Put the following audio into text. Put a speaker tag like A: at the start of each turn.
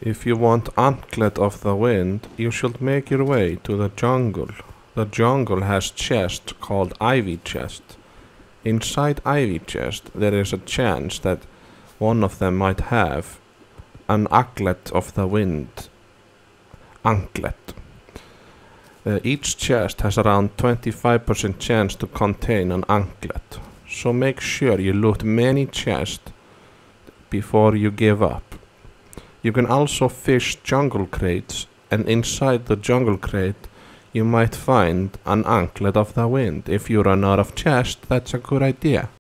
A: If you want Anklet of the Wind, you should make your way to the jungle. The jungle has chest called Ivy Chest. Inside Ivy Chest, there is a chance that one of them might have an Anklet of the Wind. Anklet. Each chest has around 25% chance to contain an anklet, so make sure you loot many chests before you give up. You can also fish jungle crates, and inside the jungle crate you might find an Anklet of the Wind. If you run out of chests, that's a good idea.